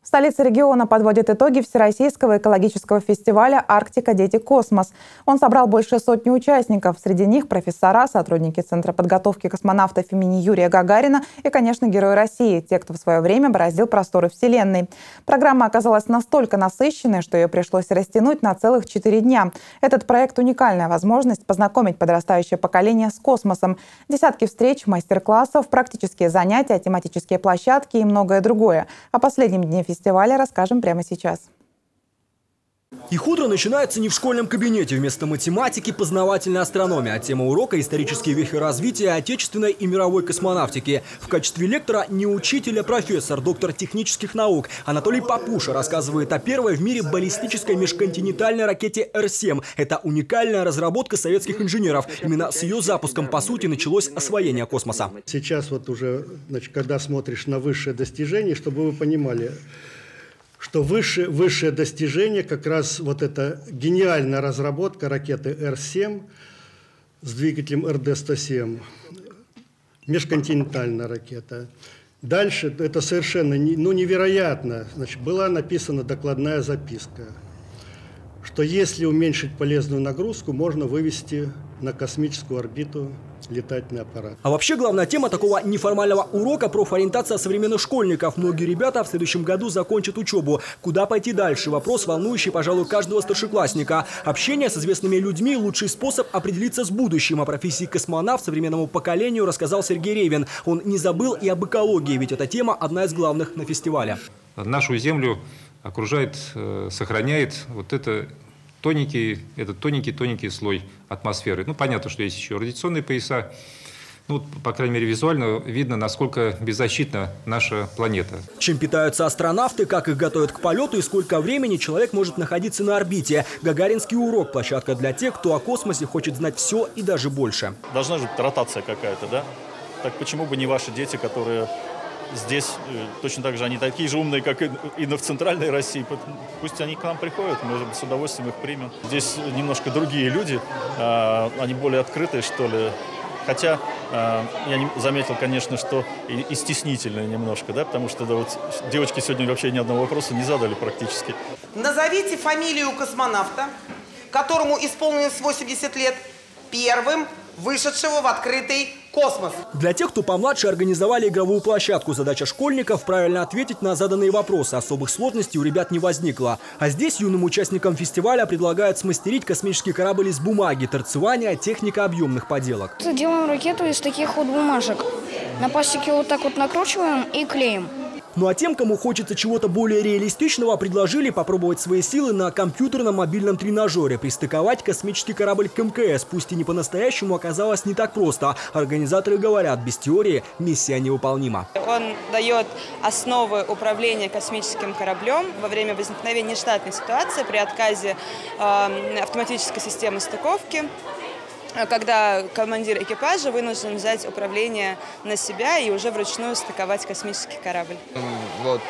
Столица региона подводит итоги Всероссийского экологического фестиваля «Арктика. Дети. Космос». Он собрал больше сотни участников. Среди них профессора, сотрудники Центра подготовки космонавтов имени Юрия Гагарина и, конечно, герои России, те, кто в свое время бороздил просторы Вселенной. Программа оказалась настолько насыщенной, что ее пришлось растянуть на целых 4 дня. Этот проект – уникальная возможность познакомить подрастающее поколение с космосом. Десятки встреч, мастер-классов, практические занятия, тематические площадки и многое другое. О последнем дне фестиваля расскажем прямо сейчас. Их утро начинается не в школьном кабинете. Вместо математики – познавательная астрономия. А тема урока – исторические вехи развития отечественной и мировой космонавтики. В качестве лектора не учитель, а профессор, доктор технических наук Анатолий Папуша рассказывает о первой в мире баллистической межконтинентальной ракете Р-7. Это уникальная разработка советских инженеров. Именно с ее запуском, по сути, началось освоение космоса. Сейчас вот уже, когда смотришь на высшие достижения, чтобы вы понимали, что высшее достижение как раз вот эта гениальная разработка ракеты Р-7 с двигателем РД-107, межконтинентальная ракета. Дальше это совершенно невероятно. Значит, была написана докладная записка, что если уменьшить полезную нагрузку, можно вывести на космическую орбиту летательный аппарат. А вообще главная тема такого неформального урока – профориентация современных школьников. Многие ребята в следующем году закончат учебу. Куда пойти дальше? Вопрос, волнующий, пожалуй, каждого старшеклассника. Общение с известными людьми – лучший способ определиться с будущим. О профессии космонавт современному поколению рассказал Сергей Ревин. Он не забыл и об экологии, ведь эта тема одна из главных на фестивале. Нашу Землю окружает, сохраняет вот это тоненький слой атмосферы. Ну, понятно, что есть еще радиационные пояса. Ну, по крайней мере, визуально видно, насколько беззащитна наша планета. Чем питаются астронавты, как их готовят к полету и сколько времени человек может находиться на орбите. Гагаринский урок – площадка для тех, кто о космосе хочет знать все и даже больше. Должна же быть ротация какая-то, да? Так почему бы не ваши дети, которые здесь точно так же, они такие же умные, как и в центральной России. Пусть они к нам приходят, мы с удовольствием их примем. Здесь немножко другие люди, они более открытые, что ли. Хотя я заметил, конечно, что и стеснительные немножко, да, потому что да, вот, девочки сегодня вообще ни одного вопроса не задали практически. Назовите фамилию космонавта, которому исполнилось 80 лет, первым вышедшего в открытый космос. Для тех, кто помладше, организовали игровую площадку. Задача школьников – правильно ответить на заданные вопросы. Особых сложностей у ребят не возникло. А здесь юным участникам фестиваля предлагают смастерить космический корабль из бумаги, торцевания, техника объемных поделок. Делаем ракету из таких вот бумажек. На пластике вот так вот накручиваем и клеим. Ну а тем, кому хочется чего-то более реалистичного, предложили попробовать свои силы на компьютерном мобильном тренажере. Пристыковать космический корабль к МКС, пусть и не по-настоящему, оказалось не так просто. Организаторы говорят, без теории миссия невыполнима. Он дает основы управления космическим кораблем во время возникновения нештатной ситуации при отказе автоматической системы стыковки, когда командир экипажа вынужден взять управление на себя и уже вручную стыковать космический корабль. Вот,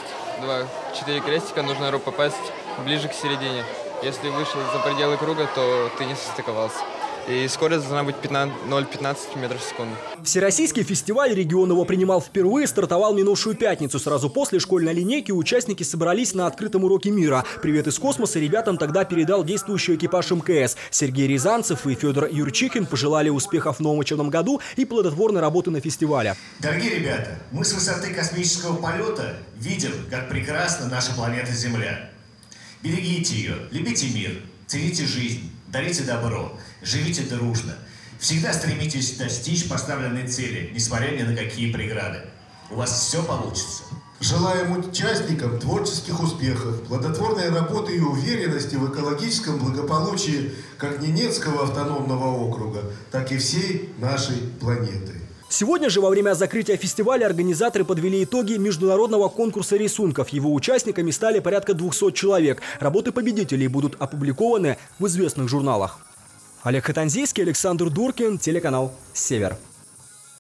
есть 4 крестика, нужно попасть ближе к середине. Если вышел за пределы круга, то ты не состыковался. И скорость должна быть 0,15 метров в секунду. Всероссийский фестиваль регион его принимал впервые, стартовал минувшую пятницу. Сразу после школьной линейки участники собрались на открытом уроке мира. Привет из космоса ребятам тогда передал действующий экипаж МКС. Сергей Рязанцев и Федор Юрчихин пожелали успехов в новом учебном году и плодотворной работы на фестивале. Дорогие ребята, мы с высоты космического полета видим, как прекрасна наша планета Земля. Берегите ее, любите мир, цените жизнь, дарите добро, живите дружно. Всегда стремитесь достичь поставленной цели, несмотря ни на какие преграды. У вас все получится. Желаем участникам творческих успехов, плодотворной работы и уверенности в экологическом благополучии как Ненецкого автономного округа, так и всей нашей планеты. Сегодня же во время закрытия фестиваля организаторы подвели итоги международного конкурса рисунков. Его участниками стали порядка 200 человек. Работы победителей будут опубликованы в известных журналах. Олег Хатанзийский, Александр Дуркин, телеканал «Север».